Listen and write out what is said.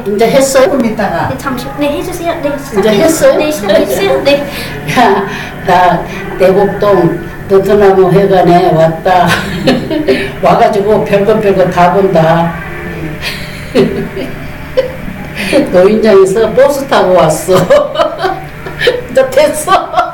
이제 했어요? 조금 있다가 네, 잠시, 네, 해주세요. 네, 이제 했어요? 네, 시작해주세요. 네. 야, 나 대곡동 느트나무 회관에 왔다. 와가지고 별거 다 본다. 노인장에서 버스 타고 왔어. 이제 됐어.